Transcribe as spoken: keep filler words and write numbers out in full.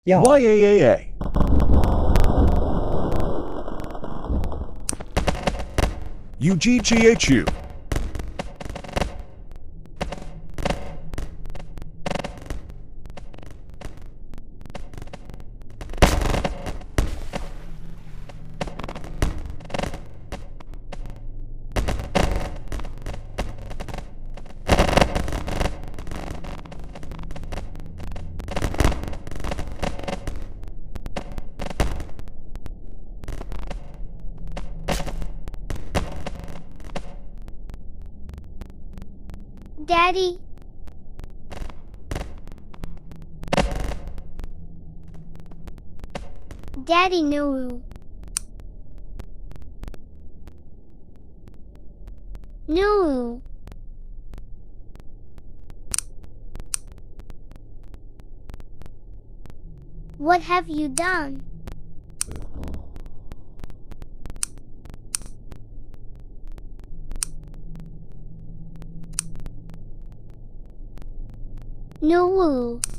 Yeah. Y A A A. U G G H U. Daddy. Daddy, no. No. What have you done? No.